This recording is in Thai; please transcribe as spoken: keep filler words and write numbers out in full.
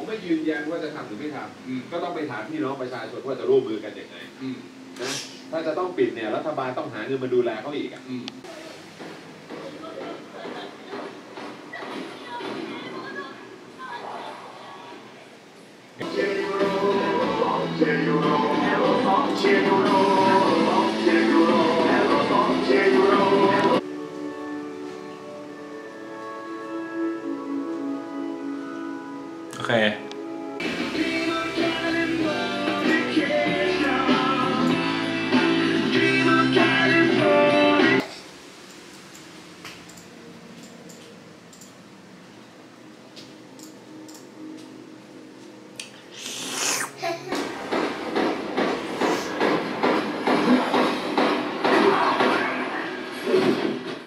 ไม่ยืนยันว่าจะทำหรือไม่ทำก็ต้องไปถามพี่น้องประชาชนว่าจะร่วมมือกันยังไงนะถ้าจะต้องปิดเนี่ยรัฐบาลต้องหาเงินมาดูแลเขาอีกอ่ะโอเค